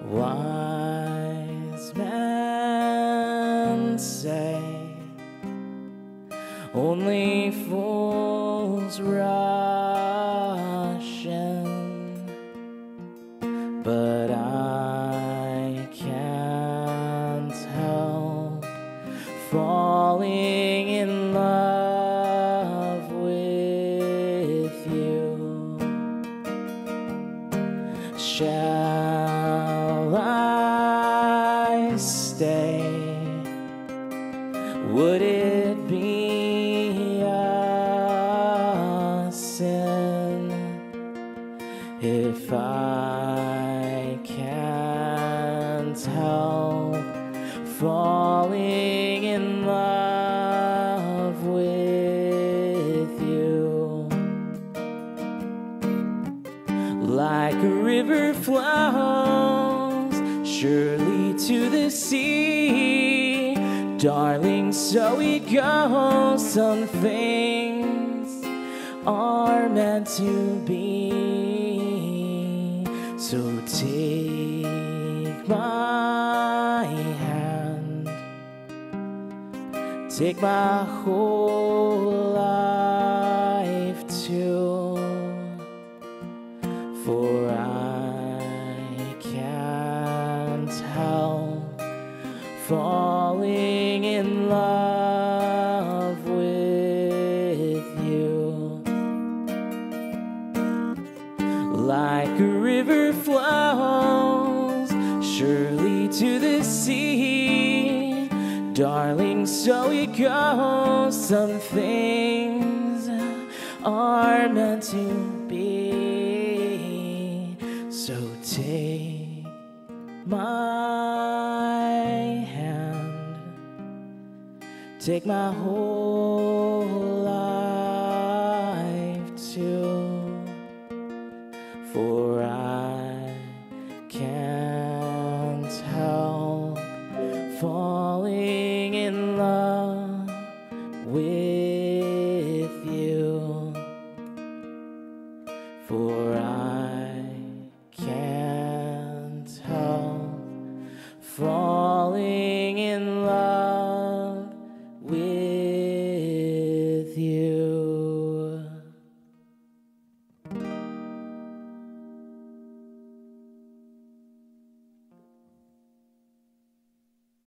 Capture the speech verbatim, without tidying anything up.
Wise men say only fools rush in, but I can't help falling in love with you. Shall I stay? Would it be a sin if I can't help falling in love with you? Like a river flows surely to the sea, darling, so it goes. Some things are meant to be. So take my hand, take my whole life too, for I can't help falling in love with you. Like a river flows surely to the sea, darling, so it goes. Some things are meant to be. So take my hand, take my whole